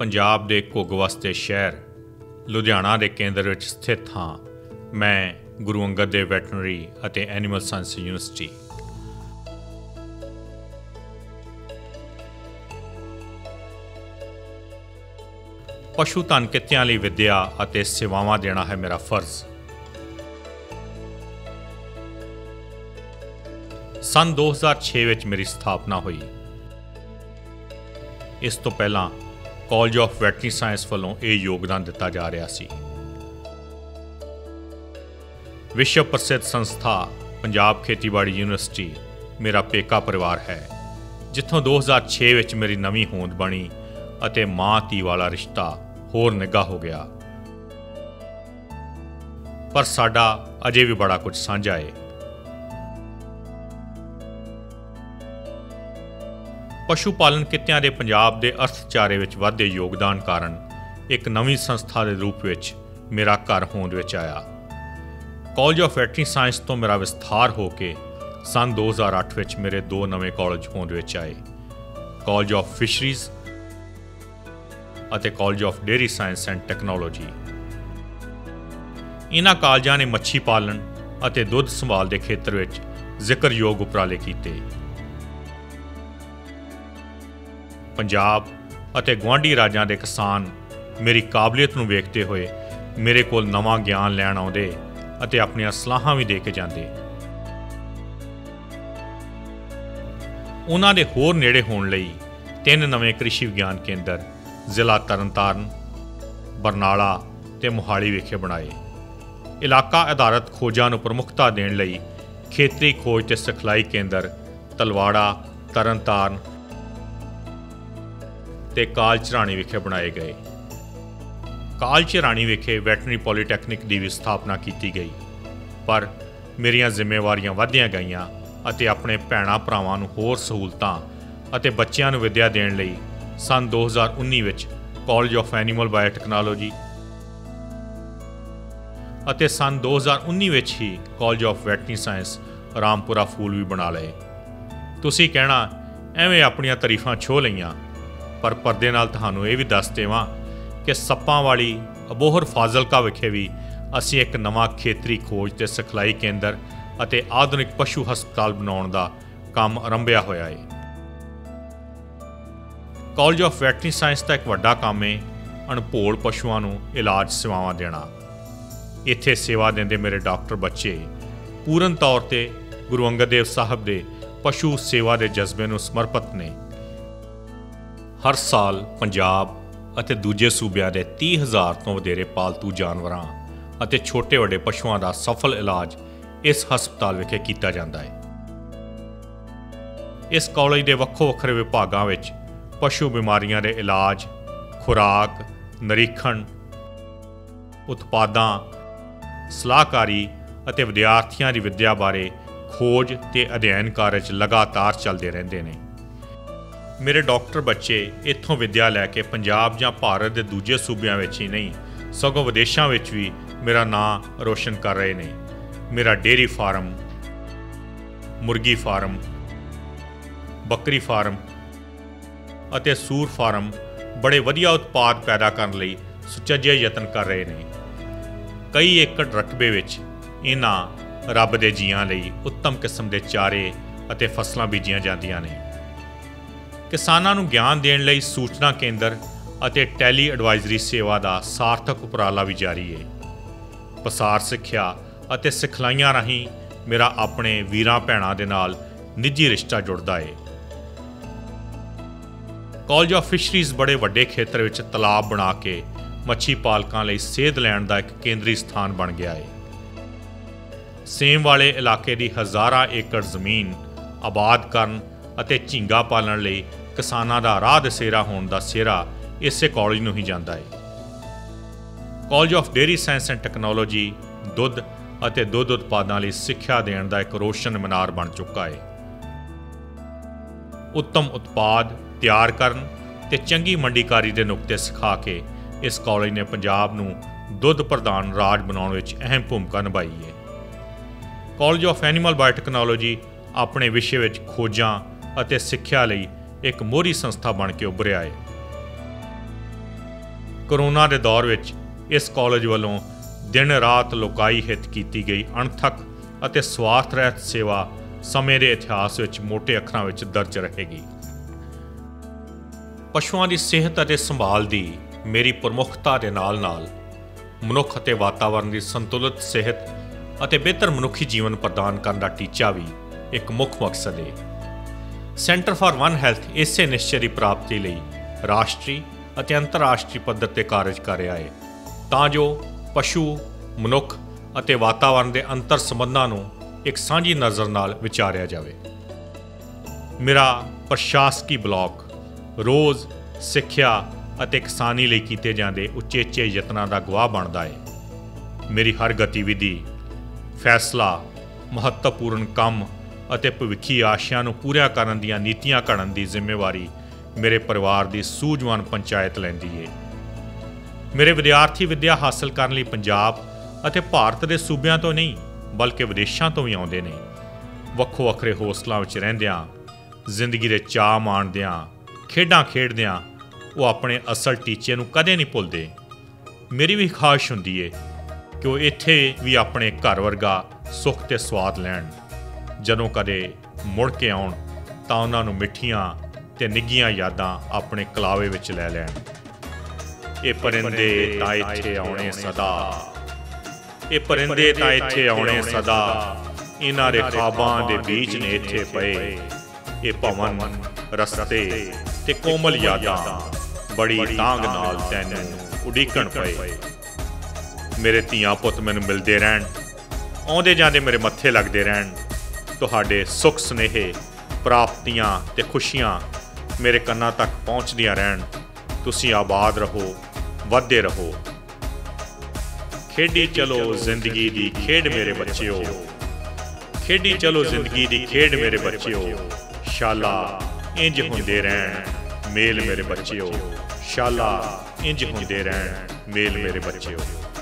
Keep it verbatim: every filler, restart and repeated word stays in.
पंजाब के घुग वसते शहर लुधियाना के केंद्र में स्थित हाँ। मैं गुरु अंगद देव वैटनरी और एनीमल साइंस यूनिवर्सिटी। पशु धन कित्तियां लई विद्या और सेवावां देना है मेरा फर्ज। सन दो हज़ार छे विच मेरी स्थापना हुई। इस तो पहला कॉलेज ऑफ वैटनरी साइंस वालों यह योगदान दिता जा रहा सी। विश्व प्रसिद्ध संस्था पंजाब खेतीबाड़ी यूनिवर्सिटी मेरा पेका परिवार है, जिथों दो हज़ार छे विच मेरी नवीं होंद बनी और मां धी वाला रिश्ता होर निघा हो गया। पर साडा अजे भी बड़ा कुछ साझा है। पशु पालन कित्तियां दे पंजाब दे अर्थचारे विच वधदे योगदान कारण एक नवीं संस्था के रूप में मेरा घर होंद विच आया। कॉलेज ऑफ वैटनरी साइंस तो मेरा विस्तार होके सन दो हज़ार अठ विच मेरे दो नवे कॉलेज होंद विच आए, कॉलेज ऑफ फिशरीज और college of dairy science and technology. इन्हां कॉलेजां ने मच्छी पालन और दुध संभाल के खेत्र में जिक्रयोग उपराले किए। पंजाब और गुआढ़ी राज्यों के किसान मेरी काबलियत नूं वेखते हुए मेरे कोल नवा ज्ञान लैण आउंदे अते अपनियां सलाहां भी दे के जांदे। उन्हां दे होर नेड़े होण लई तीन नवे कृषि विज्ञान केंद्र जिला तरनताਰਨ, बरनाला ते मोहाली विखे बनाए। इलाका आधारित खोजां नूं प्रमुखता देण लई खेतरी खोज ते सिखलाई केंद्र तलवाड़ा, तरनताਰਨ ते काल झराणी विखे बनाए गए। काल झराणी विखे वैटनरी पॉलीटैक्निक की भी स्थापना की गई, पर मेरियां जिम्मेवारियां वधियां गईयां अते अपने भैणां भरावां नूं होर सहूलतां अते बच्चिआं नूं विद्या देण लई सन दो हज़ार उन्नी विच कॉलेज ऑफ एनीमल बायोटैक्नोलॉजी अते सन दो हज़ार उन्नी विच ही college of veterinary science Rampura Phul भी बना लए। तुसीं कहना एवें अपनियां तारीफां छो लईआं, पर परदे नाल तुहानूं ये भी दस देवां कि सप्पां वाली अबोहर फाजिलका विखे भी असीं एक नवां खेतरी खोज ते सिखलाई केंद्र अते आधुनिक पशु हस्पताल बनाउण दा काम आरंभिया होया है। कॉलेज ऑफ वैटनरी साइंस का एक वड्डा काम है अणभोल पशुओं नूं इलाज सेवावां देना। इत्थे सेवा देंदे मेरे डॉक्टर बच्चे पूर्ण तौर ते गुरु अंगद देव साहब दे पशु सेवा के जज्बे नूं समर्पित ने। हर साल पंजाब ਅਤੇ दूजे सूबिਆਂ ਦੇ तीह हज़ार ਤੋਂ ਵਧੇਰੇ पालतू जानवरां ਅਤੇ छोटे ਵੱਡੇ ਪਸ਼ੂਆਂ ਦਾ सफल इलाज इस हस्पताल ਵਿਖੇ ਕੀਤਾ ਜਾਂਦਾ है। इस कॉलेज ਦੇ ਵੱਖੋ ਵੱਖਰੇ ਵਿਭਾਗਾਂ ਵਿੱਚ ਪਸ਼ੂ ਬਿਮਾਰੀਆਂ ਦੇ ਇਲਾਜ, ਖੁਰਾਕ, ਨਿਰੀਖਣ, ਉਤਪਾਦਾਂ, ਸਲਾਹਕਾਰੀ ਅਤੇ ਵਿਦਿਆਰਥੀਆਂ ਦੀ ਵਿੱਦਿਆ ਬਾਰੇ ਖੋਜ ਤੇ ਅਧਿਐਨ ਕਾਰਜ ਲਗਾਤਾਰ ਚੱਲਦੇ ਰਹਿੰਦੇ ਨੇ। मेरे डॉक्टर बच्चे इत्थों विद्या लैके पंजाब जां भारत के दूजे सूबियां विच ही नहीं सगों विदेशों विच भी मेरा नाम रोशन कर रहे ने। मेरा डेयरी फार्म, मुर्गी फार्म, बकरी फार्म अते सूर फार्म बड़े वधिया उत्पाद पैदा करने लई सुचੱਜੇ यतन कर रहे ने। कई एकड़ रकबे विच इन्हां रब दे जीआं लई उत्तम किस्म के चारे अते फसलां बीजियां जांदियां ने। किसानां नूं ज्ञान देण लई सूचना केंद्र ਅਤੇ टैली एडवाइजरी सेवा का सार्थक उपराला भी जारी है। पसार सिक्ख्या ਅਤੇ सिखलाइयां राहीं मेरा अपने वीरां भैणां दे नाल निजी रिश्ता जुड़दा है। कॉलेज ऑफ फिशरीज बड़े वड्डे खेतर विच तलाब बना के मच्छी पालकां लई सेध लैण दा एक केंद्री स्थान बन गया है। सेम वाले इलाके की हज़ारां एकड़ जमीन आबाद करन ਅਤੇ ਝੀਂਗਾ पालन लई किसानां दा राह दसेरा होण दा सेरा इसे कॉलेज नूं ही जांदा है। College of dairy science and technology दुध ਅਤੇ दुध उत्पादों लई सिक्ख्या देण दा एक रोशन मीनार बन चुका है। उत्तम उत्पाद तैयार करन ते चंगी मंडीकारी दे नुकते सिखा के इस कॉलेज ने पंजाब नूं दुध प्रधान राज बनाउण विच अहम भूमिका निभाई है। कॉलेज ऑफ एनीमल बायोटैक्नोलॉजी अपने विषय विच खोजां ਅਤੇ ਸਿੱਖਿਆ ਲਈ एक मोहरी संस्था बन के उभरिया है। ਕਰੋਨਾ ਦੇ ਦੌਰ ਵਿੱਚ ਇਸ ਕਾਲਜ ਵੱਲੋਂ ਦਿਨ ਰਾਤ ਲੋਕਾਈ ਹਿੱਤ ਕੀਤੀ ਗਈ ਅਣਥੱਕ ਅਤੇ ਸਵਾਰਥ ਰਹਿਤ ਸੇਵਾ ਸਮੇਂ ਦੇ ਇਤਿਹਾਸ ਵਿੱਚ ਮੋਟੇ ਅੱਖਰਾਂ ਵਿੱਚ ਦਰਜ ਰਹੇਗੀ। ਪਸ਼ੂਆਂ ਦੀ ਸਿਹਤ ਅਤੇ ਸੰਭਾਲ ਦੀ ਮੇਰੀ ਪ੍ਰਮੁੱਖਤਾ ਦੇ ਨਾਲ-ਨਾਲ ਮਨੁੱਖ ਅਤੇ ਵਾਤਾਵਰਣ ਦੀ ਸੰਤੁਲਿਤ ਸਿਹਤ ਅਤੇ ਬਿਹਤਰ ਮਨੁੱਖੀ ਜੀਵਨ ਪ੍ਰਦਾਨ ਕਰਨ ਦਾ ਟੀਚਾ ਵੀ ਇੱਕ ਮੁੱਖ ਮਕਸਦ ਹੈ। ਸੈਂਟਰ ਫਾਰ ਵਨ ਹੈਲਥ ਇਸੇ ਨਿਸ਼ਚੇ ਦੀ ਪ੍ਰਾਪਤੀ ਲਈ ਰਾਸ਼ਟਰੀ ਅਤੇ ਅੰਤਰਰਾਸ਼ਟਰੀ ਪੱਧਰ ਤੇ ਕਾਰਜ ਕਰ ਰਿਹਾ ਹੈ ਤਾਂ ਜੋ ਪਸ਼ੂ, ਮਨੁੱਖ ਅਤੇ ਵਾਤਾਵਰਣ ਦੇ ਅੰਤਰ ਸੰਬੰਧਾਂ ਨੂੰ ਇੱਕ ਸਾਂਝੀ ਨਜ਼ਰ ਨਾਲ ਵਿਚਾਰਿਆ ਜਾਵੇ। ਮੇਰਾ ਪ੍ਰਸ਼ਾਸਕੀ ਬਲਾਕ ਰੋਜ਼ ਸਿੱਖਿਆ ਅਤੇ ਕਿਸਾਨੀ ਲਈ ਕੀਤੇ ਜਾਂਦੇ ਉਚੇਚੇ ਯਤਨਾਂ ਦਾ ਗਵਾਹ ਬਣਦਾ ਹੈ। ਮੇਰੀ ਹਰ ਗਤੀਵਿਧੀ, ਫੈਸਲਾ, ਮਹੱਤਵਪੂਰਨ ਕੰਮ ਅਤੇ ਭਵਿੱਖੀ ਆਸ਼ਿਆਂ ਨੂੰ ਪੂਰੀਆਂ ਕਰਨ ਦੀਆਂ ਨੀਤੀਆਂ ਘੜਨ ਦੀ ਜ਼ਿੰਮੇਵਾਰੀ ਮੇਰੇ ਪਰਿਵਾਰ ਦੀ ਸੂਝਵਾਨ ਪੰਚਾਇਤ ਲੈਂਦੀ ਹੈ। ਮੇਰੇ ਵਿਦਿਆਰਥੀ ਵਿੱਦਿਆ ਹਾਸਲ ਕਰਨ ਲਈ ਪੰਜਾਬ ਅਤੇ ਭਾਰਤ ਦੇ ਸੂਬਿਆਂ ਤੋਂ ਨਹੀਂ ਬਲਕਿ ਵਿਦੇਸ਼ਾਂ ਤੋਂ ਵੀ ਆਉਂਦੇ ਨੇ। ਵੱਖੋ ਵੱਖਰੇ ਹੋਸਟਲਾਂ ਵਿੱਚ ਰਹਿੰਦਿਆਂ, ਜ਼ਿੰਦਗੀ ਦੇ ਚਾਅ ਮਾਣਦਿਆਂ, ਖੇਡਾਂ ਖੇਡਦਿਆਂ ਉਹ ਆਪਣੇ ਅਸਲ ਟੀਚੇ ਨੂੰ ਕਦੇ ਨਹੀਂ ਭੁੱਲਦੇ। ਮੇਰੀ ਵੀ ਖਾਹਿਸ਼ ਹੁੰਦੀ ਹੈ ਕਿ ਉਹ ਇੱਥੇ ਵੀ ਆਪਣੇ ਘਰ ਵਰਗਾ ਸੁੱਖ ਤੇ ਸਵਾਦ ਲੈਣ। ਜਦੋਂ ਕਦੇ ਮੁੜ ਕੇ ਆਉਣ ਤਾਂ ਉਹਨਾਂ ਨੂੰ ਮਿੱਠੀਆਂ ਤੇ ਨਿੱਘੀਆਂ ਯਾਦਾਂ ਆਪਣੇ ਕਲਾਵੇ ਵਿੱਚ ਲੈ ਲੈਣ। ਇਹ ਪਰਿੰਦੇ ਤਾਂ ਇੱਥੇ ਆਉਣੇ ਸਦਾ, ਇਹ ਪਰਿੰਦੇ ਤਾਂ ਇੱਥੇ ਆਉਣੇ ਸਦਾ, ਇਹਨਾਂ ਦੇ ਖਾਬਾਂ ਦੇ ਬੀਜ ਨੇ ਇੱਥੇ ਪਏ। ਇਹ ਭਵਨ, ਰਸਤੇ ਤੇ ਕੋਮਲ ਯਾਦਾਂ ਬੜੀ ਤਾਂਘ ਨਾਲ ਤੈਨੂੰ ਉਡੀਕਣ ਪਏ। ਮੇਰੇ ਧੀਆਂ ਪੁੱਤ ਮੈਨੂੰ ਮਿਲਦੇ ਰਹਿਣ, ਆਉਂਦੇ ਜਾਂਦੇ ਮੇਰੇ ਮੱਥੇ ਲੱਗਦੇ ਰਹਿਣ। ਤੁਹਾਡੇ ਸੁੱਖ ਸੁਨੇਹੇ, ਪ੍ਰਾਪਤੀਆਂ ਤੇ ਖੁਸ਼ੀਆਂ ਮੇਰੇ ਕੰਨਾਂ ਤੱਕ ਪਹੁੰਚਦੀਆਂ ਰਹਿਣ। ਤੁਸੀਂ ਆਬਾਦ ਰਹੋ, ਵੱਧਦੇ ਰਹੋ। ਖੇਡੀ ਚਲੋ ਜ਼ਿੰਦਗੀ ਦੀ ਖੇਡ ਮੇਰੇ ਬੱਚਿਓ, ਖੇਡੀ ਚਲੋ ਜ਼ਿੰਦਗੀ ਦੀ ਖੇਡ ਮੇਰੇ ਬੱਚਿਓ। ਸ਼ਾਲਾ ਇੰਜ ਹੁੰਦੇ ਰਹਿਣ ਮੇਲ ਮੇਰੇ ਬੱਚਿਓ, ਸ਼ਾਲਾ ਇੰਜ ਹੁੰਦੇ ਰਹਿਣ ਮੇਲ ਮੇਰੇ ਬੱਚਿਓ।